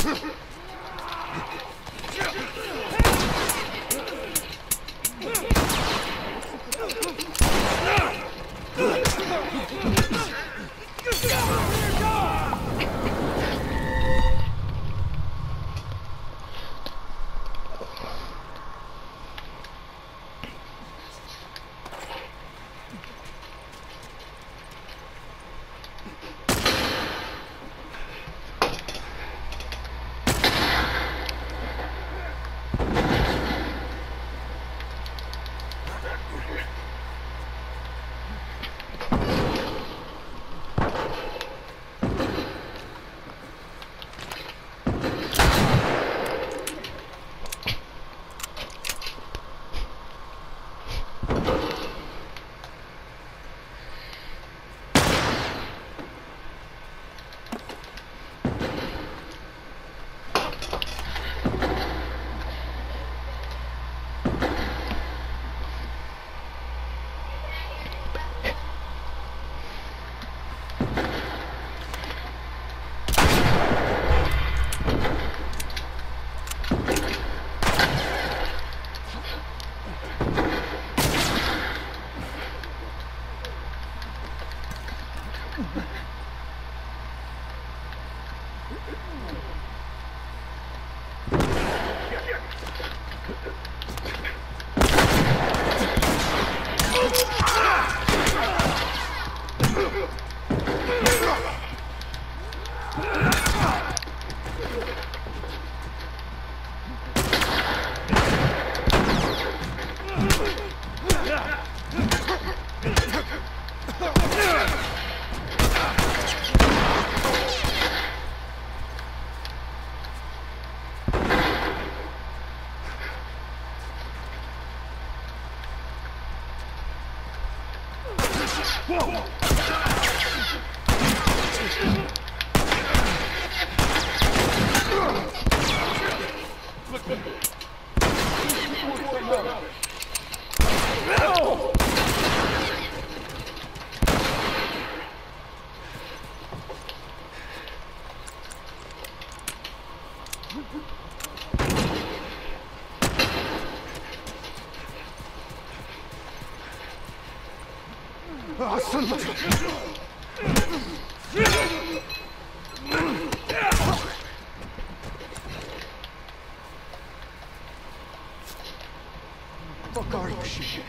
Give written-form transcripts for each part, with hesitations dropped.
Fuck are you, shit?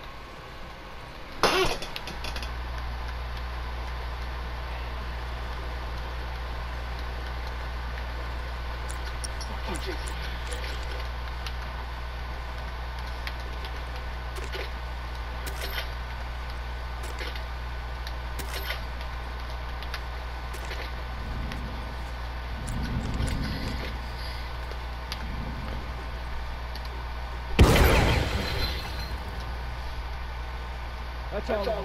That's all.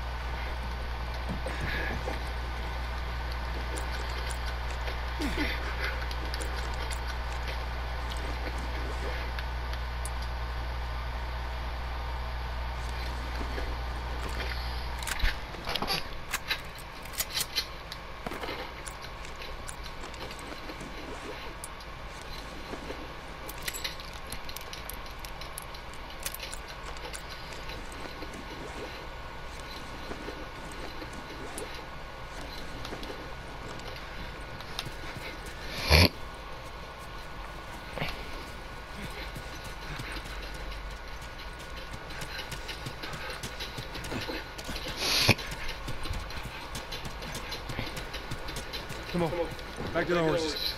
Come on, back to the horses.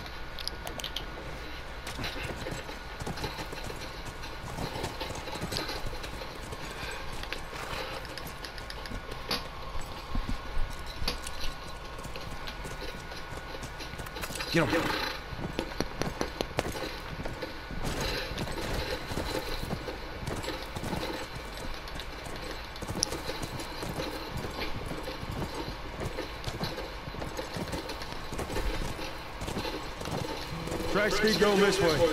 Get him. Track speed going this way.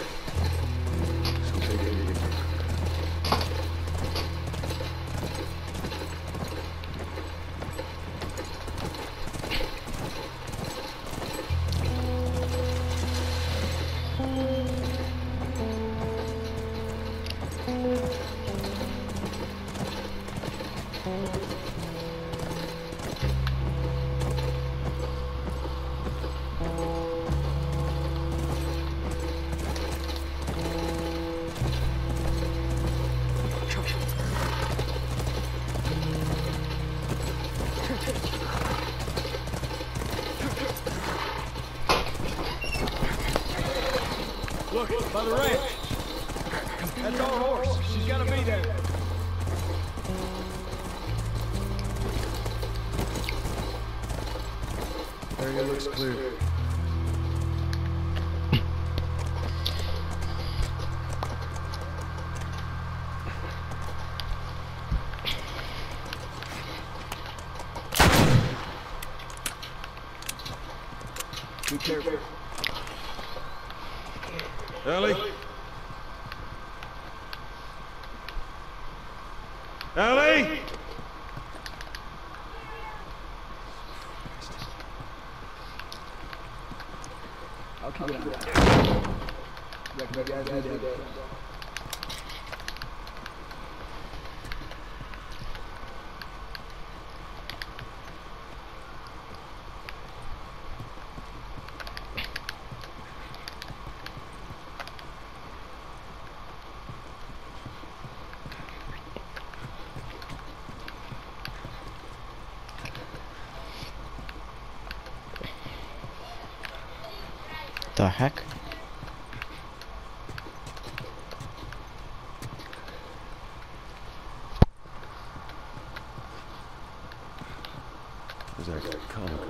Look, by the ranch. That's our horse. She's gotta be there. Area looks clear. Be careful. Ellie? Ellie? I'll keep it on that. You guys need it. The heck? Is that a comic book?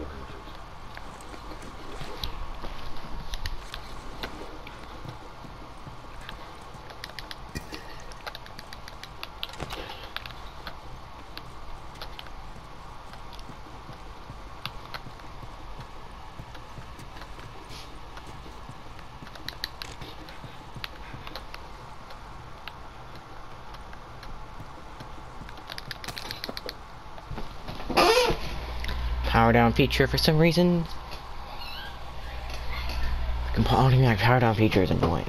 Power down feature for some reason. Automatic power down feature is annoying.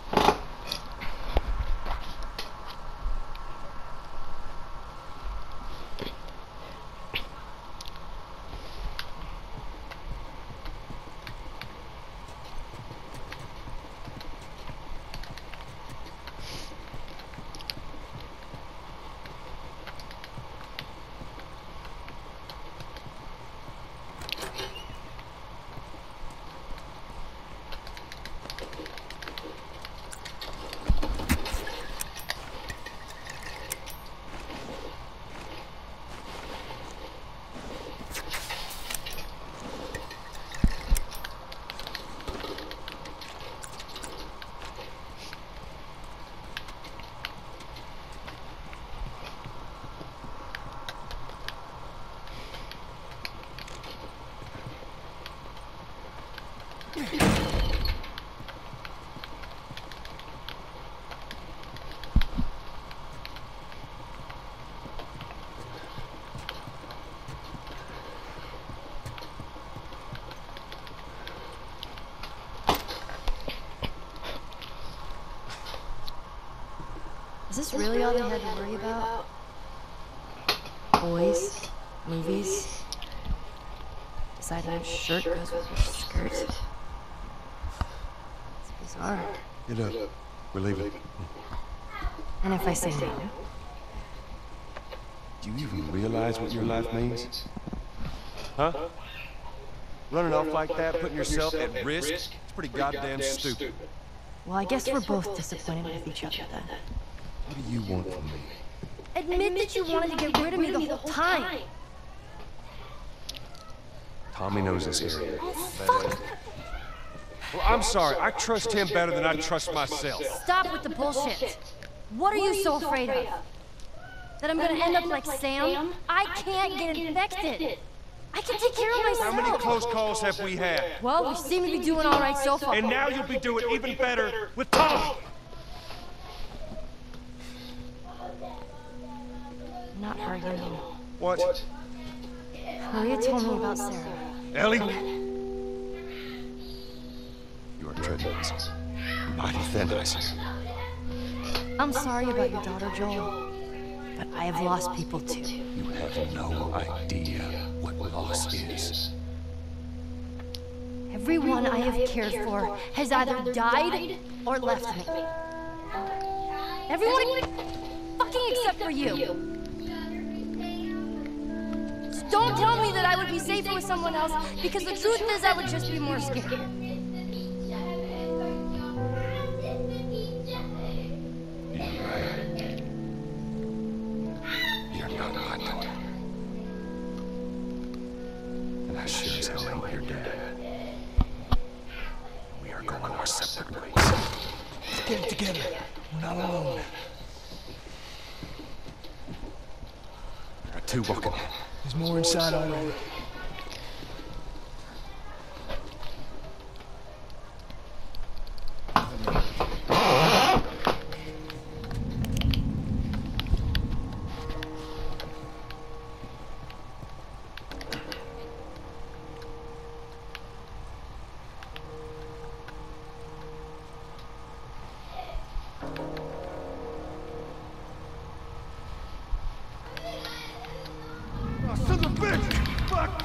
Is this really all they had to worry about? Boys, movies, deciding which shirt goes with which skirt. It's bizarre. Get up. We're leaving. And if I say no? Do you even realize what your life means? Huh? Running off like that, putting yourself at risk, it's pretty goddamn stupid. Well, I guess we're both disappointed with each other then. What do you want from me? Admit that you wanted to get rid of me the whole time. Tommy knows this area. Oh, fuck! Well, I'm sorry. I trust him better than I trust myself. Stop with the bullshit. What are you so afraid of? That I'm gonna end up like Sam? I can't get infected. I can take care of myself. How many close calls have we had? Well, we seem to be doing all right so far. And now you'll be doing even better with Tommy. Not her, you know. What? Maria told me about Sarah. Ellie? You are treading mighty thin ice. I'm sorry about your daughter, Joel, but I have lost people too. You have no idea what loss is. Everyone I have cared for has either died or left me. Everyone fucking except for you. Don't tell me that I would be safer with someone else, because the truth is I would just be more scared. going our separate ways. Let's get it together. We're not alone. There are two walking. There's more inside already. Son of a bitch! Fuck,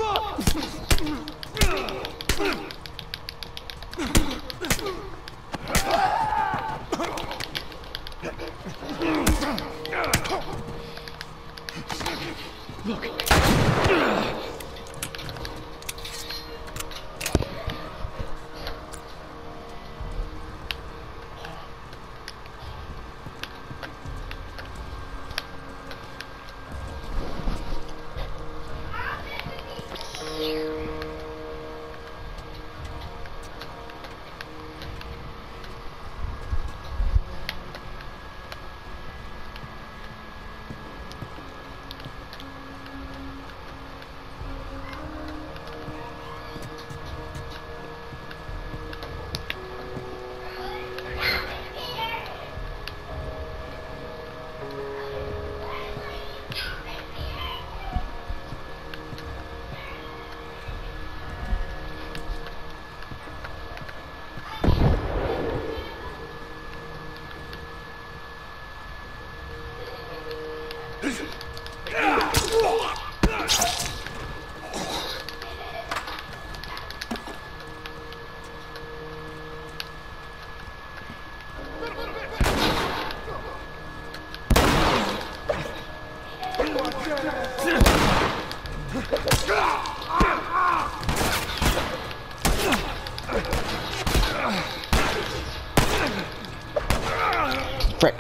Frick.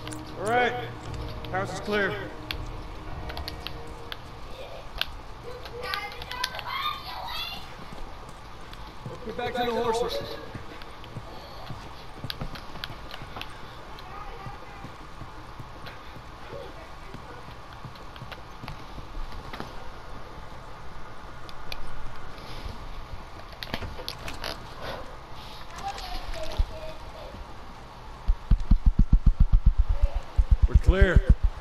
All right. House is clear. Get back to the horses. We're clear.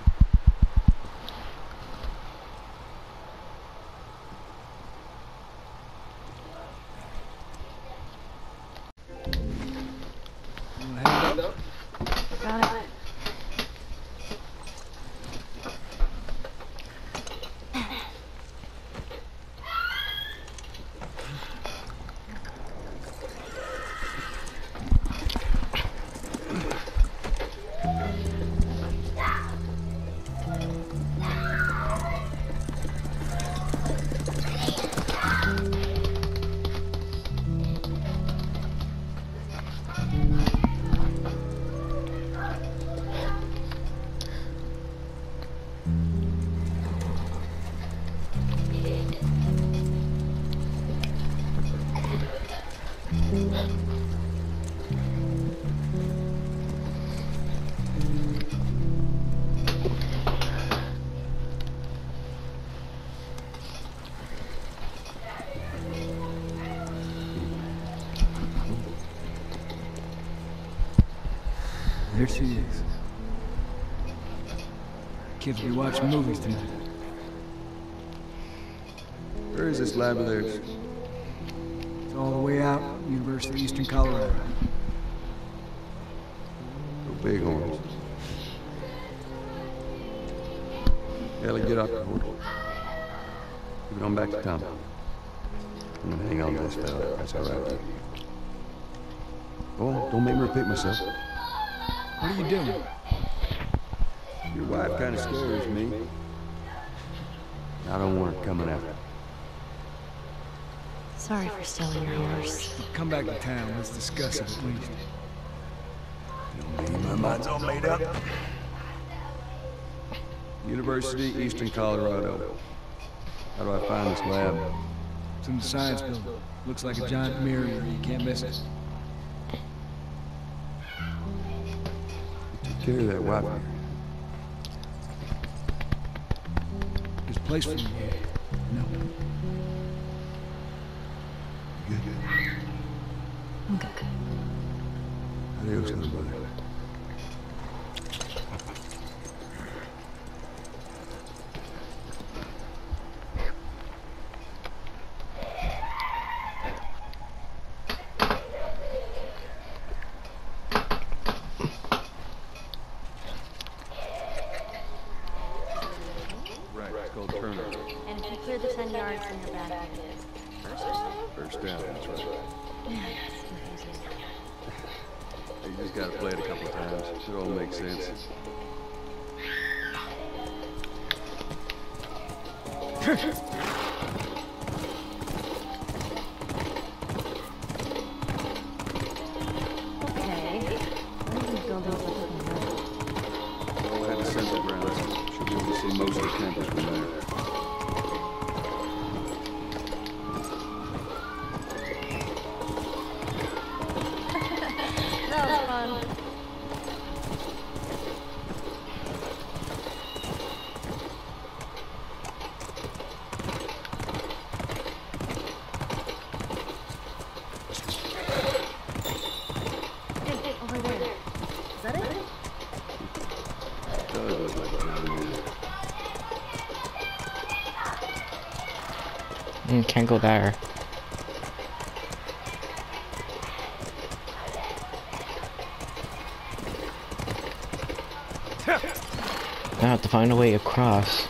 Got it. There she is. Kids will be watching movies tonight. Where is this lab of theirs? It's all the way out, University of Eastern Colorado. Go Bighorns. Ellie, get off the horse. Give it on back to Tom. I'm gonna hang on to this fella. That's all right with you. Oh, don't make me repeat myself. What are you doing? Your wife kind of scares me. I don't want her coming after. Sorry for stealing your horse. Come back to town. Let's discuss it at least. My mind's all made up. University, Eastern Colorado. How do I find this lab? It's in the science building. Looks like a giant mirror. You can't miss it. Take care of that wife. There's a place for you here. No. Good. I'm good. Adios, little brother. And if you clear the 10 yards, then you're back in. First down, that's right. Yeah, that's confusing. You just gotta play it a couple times. It all makes sense. Okay. Where are these buildings looking like? All had assembly grounds. Should be able to see most of the campus from there. That was fun. Hey, over there. Is that it? It does look like a Can't go there. I have to find a way across.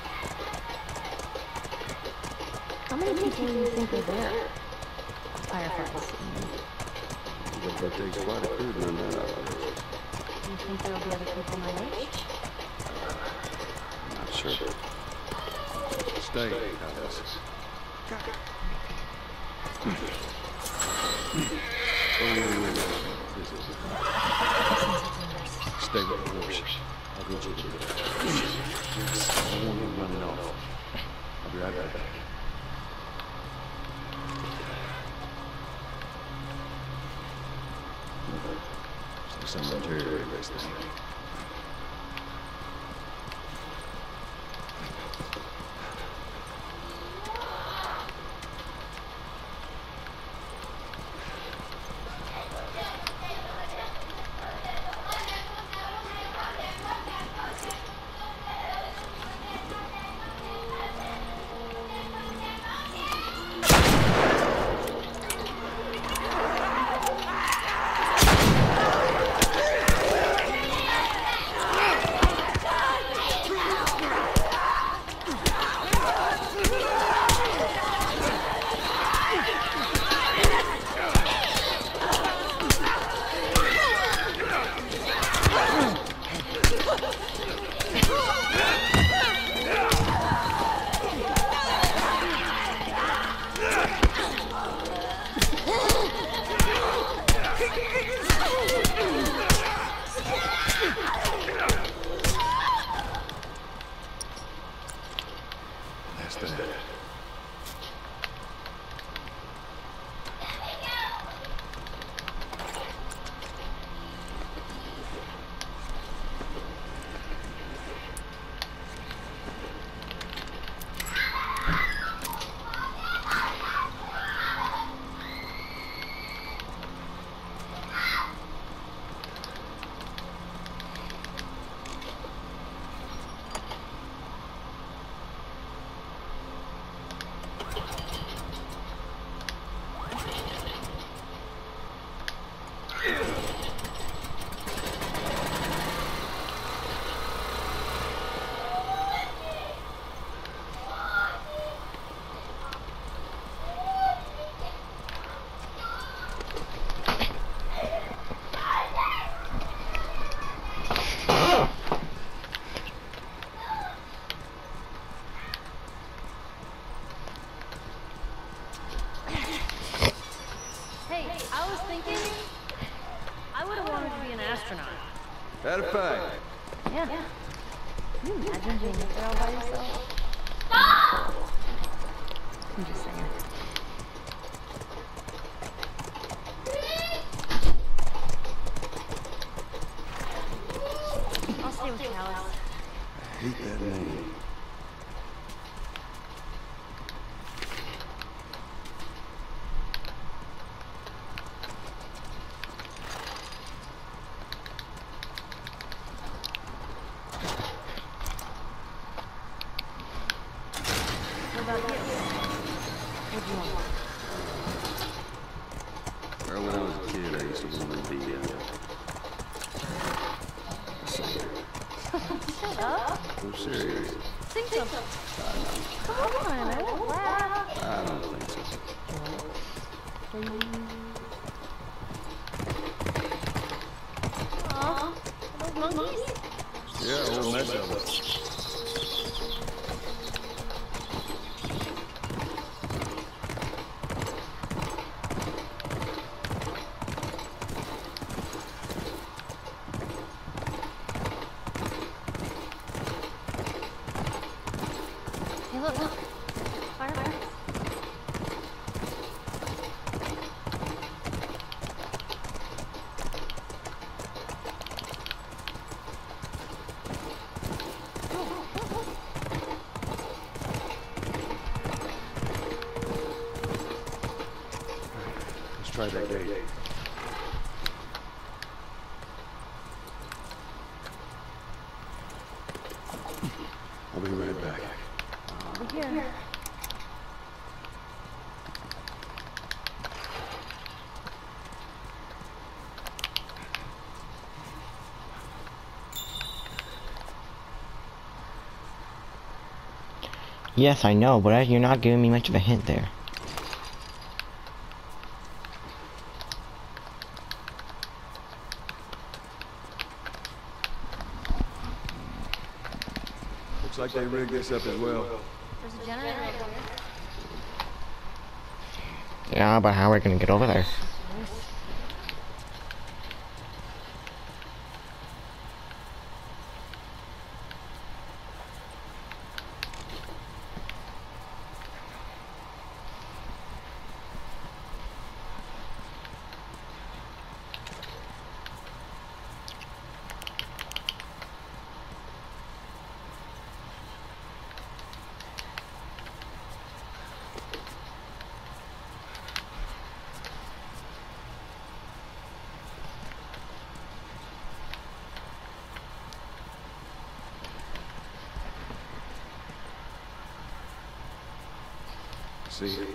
How many people do you think are there? Fireflies. It takes quite a crew to run that operation. Do you think there will be other people my age? Not sure. Stay, Alice. Stay with the horse. I'll get you to the I don't want you running off. I'll be right back. Some interior based thing. Had a fact. Yeah. Can you imagine being there all by yourself? I'm just saying. I'll stay with Alice. I hate that name. Well, when I was a kid, I used to want to be a singer. Shut up. I'm serious. Sing something. Come on, I won't laugh. I don't think so. Aw, those monkeys? Yeah, old mess of it. Hey, look, look. Fireflies. Let's try that gate. I'll be right back. Over here. Yes, I know, but you're not giving me much of a hint there. Looks like they rigged this up as well. There's a generator over here. Yeah, but how are we gonna get over there? See you.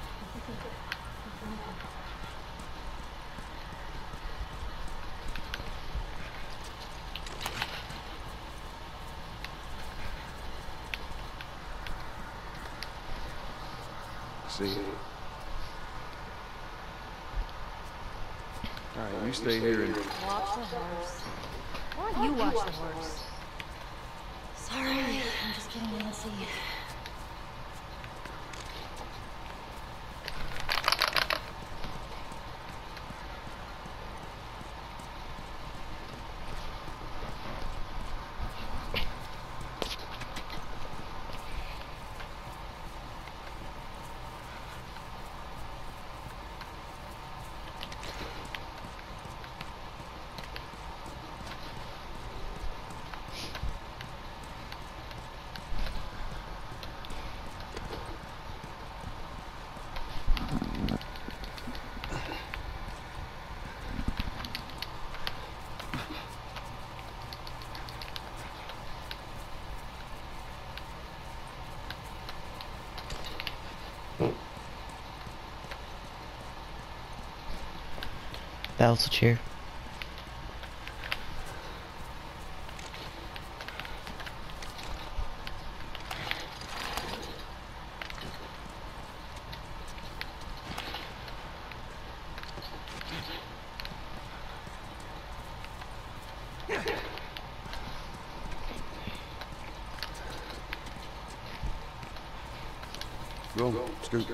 See you. All right, you stay here and... Watch the horse. Why don't you watch the horse? Sorry, I'm just getting antsy. That was a cheer. Go, scoot.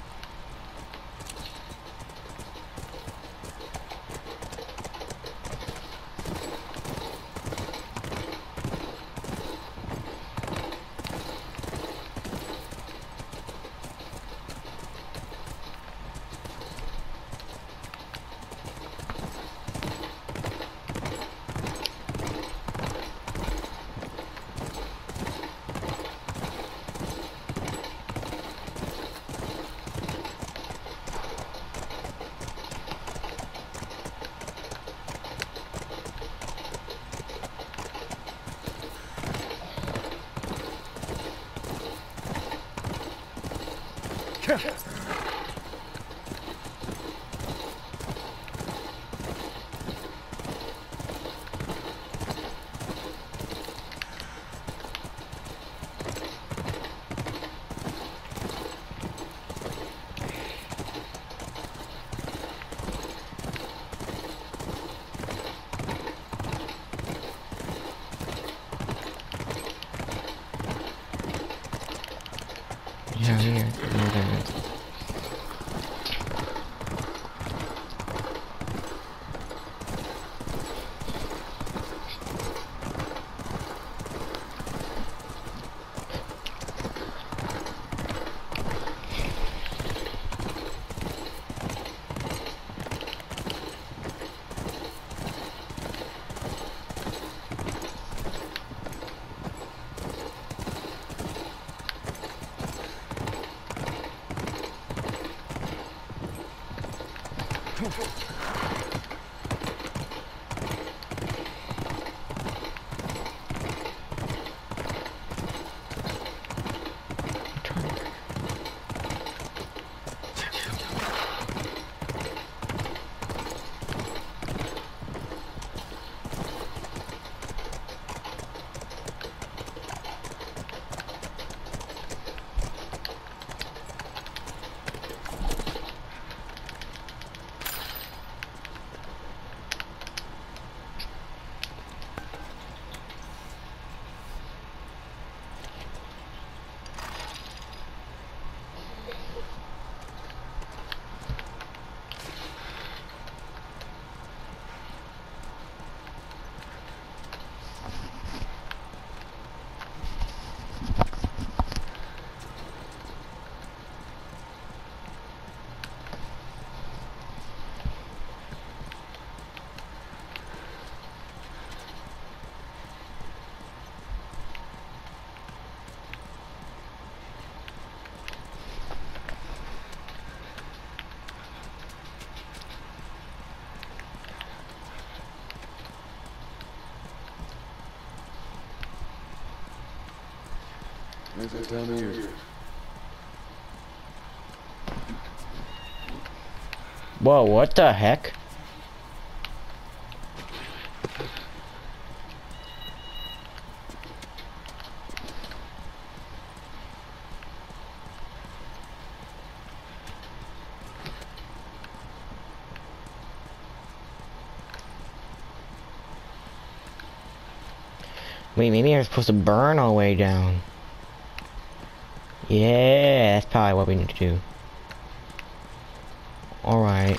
Yeah, here. No, there is. It's that time of year. Whoa, what the heck? Wait, maybe I'm supposed to burn all the way down. Yeah, that's probably what we need to do. Alright.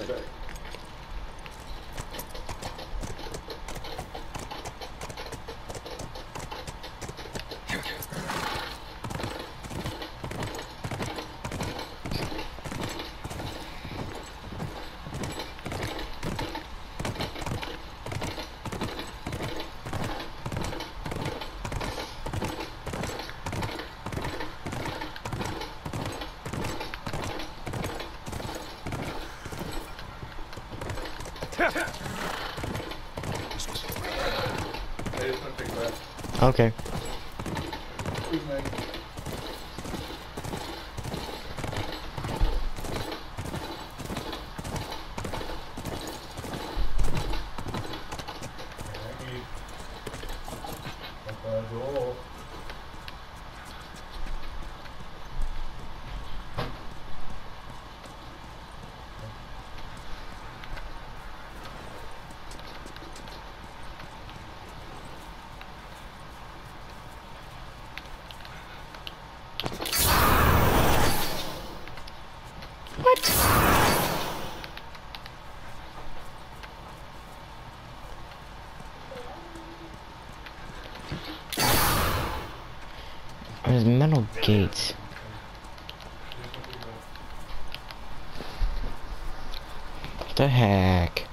Okay. There's metal gates. What the heck?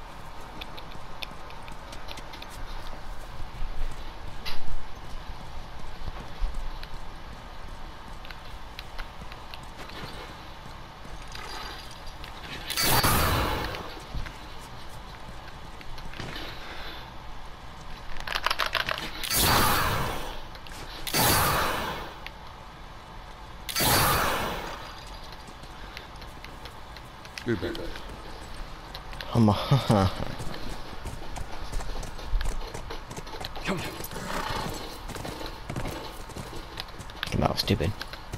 Come on. Come on, stupid.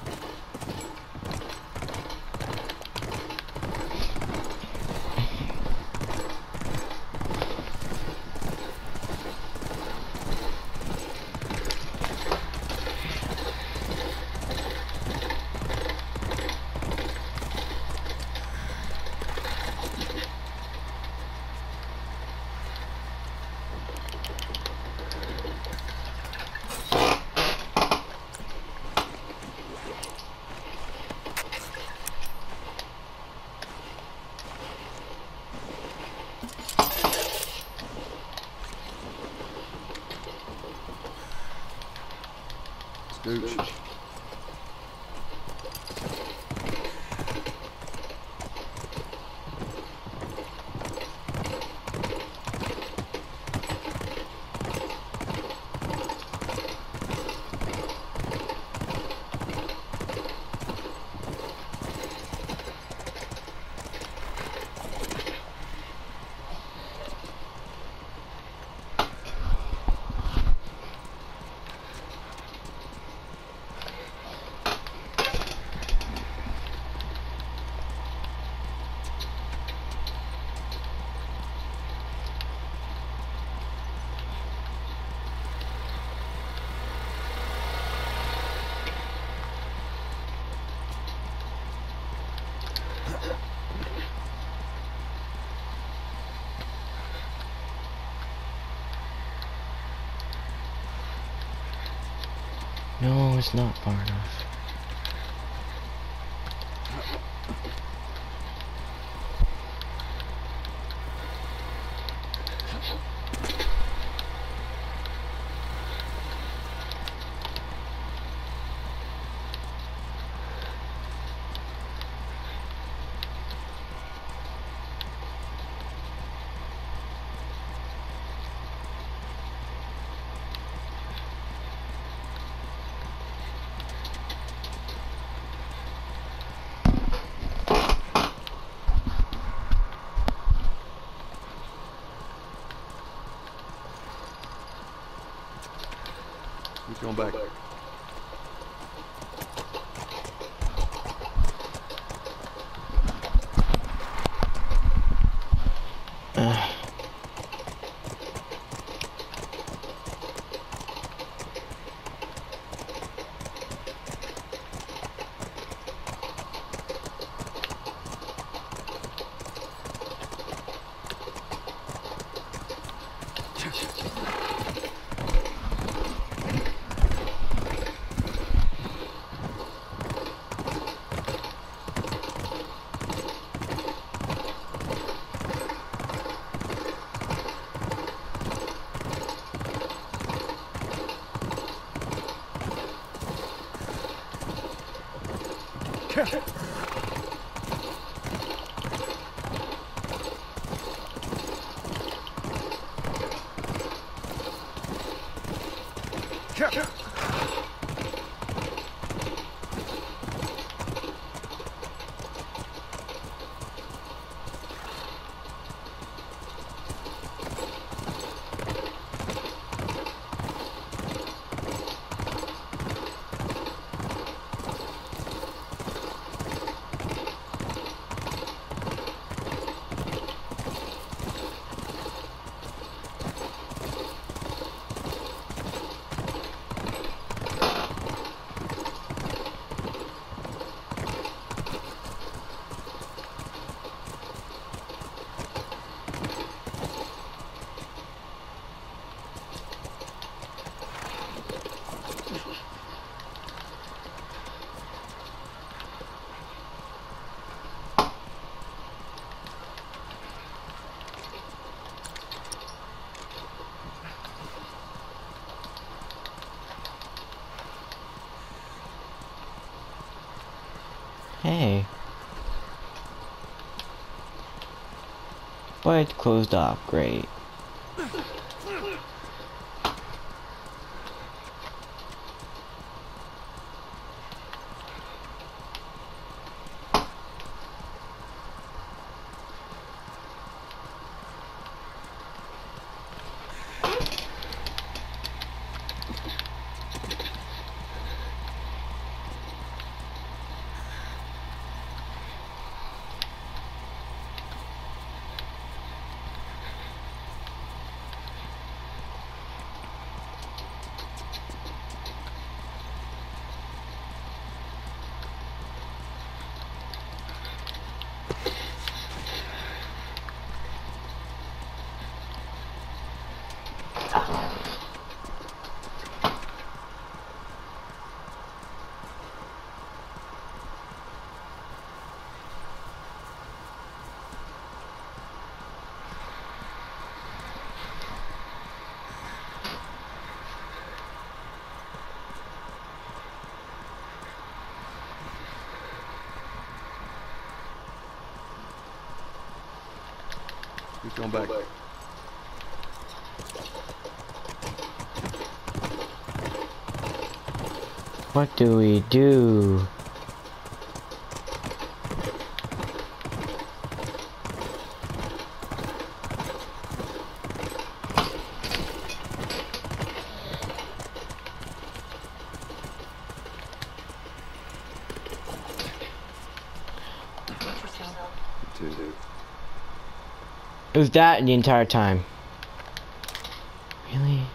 Scooch. No, it's not far enough. Keep going back. Hey. Why it's closed off, great. Keep going back. What do we do? It was that the entire time. Really?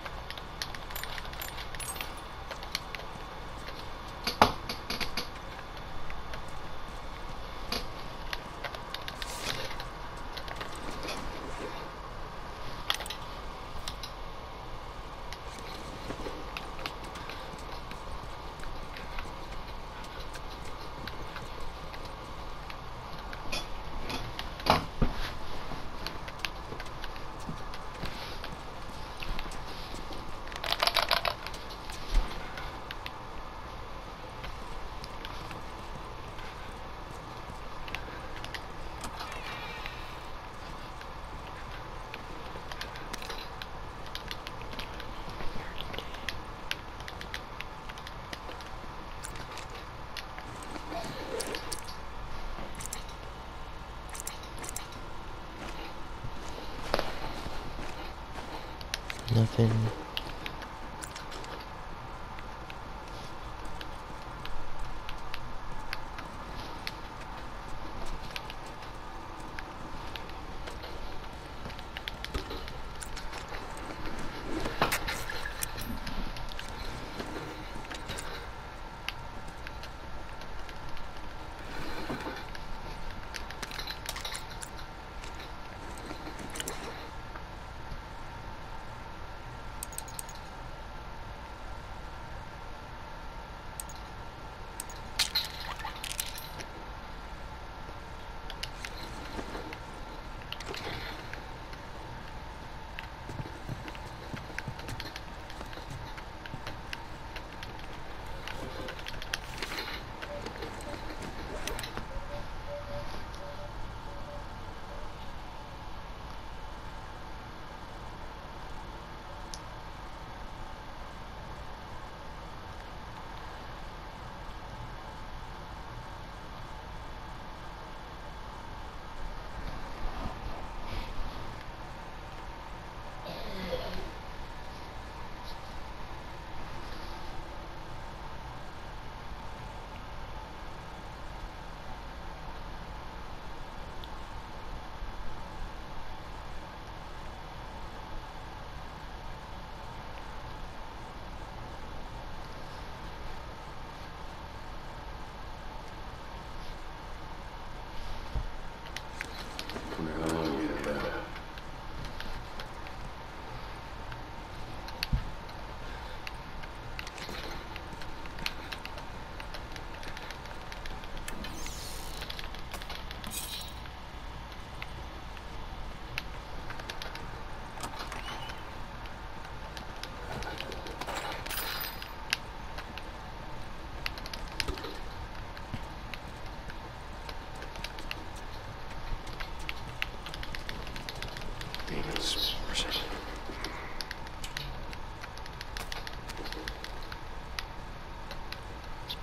Nothing.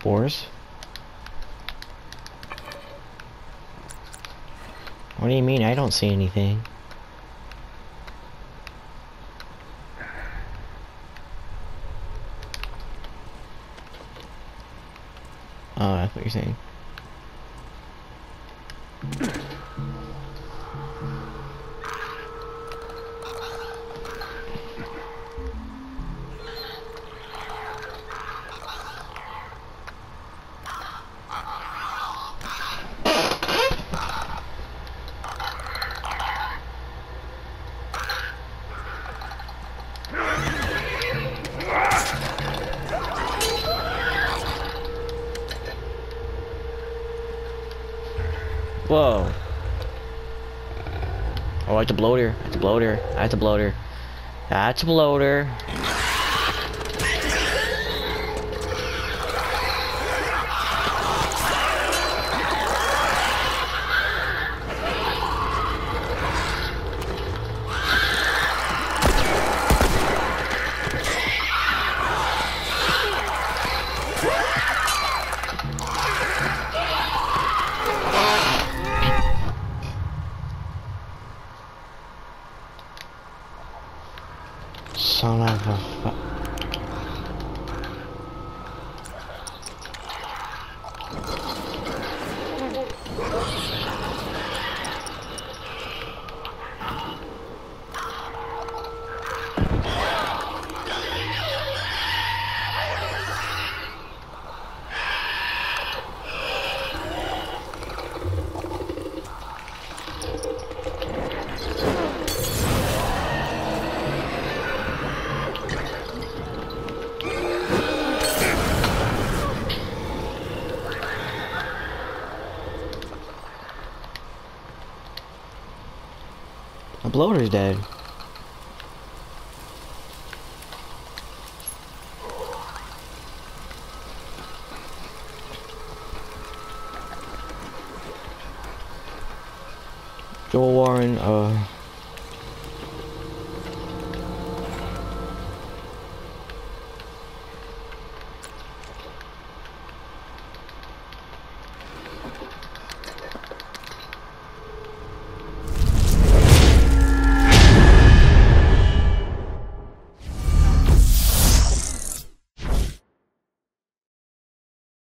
force? What do you mean? I don't see anything. Oh, that's what you're saying. Whoa. Oh, it's a bloater. It's a bloater. That's a bloater. That's a bloater. Son of a fu- The bloater's dead. Joel Warren,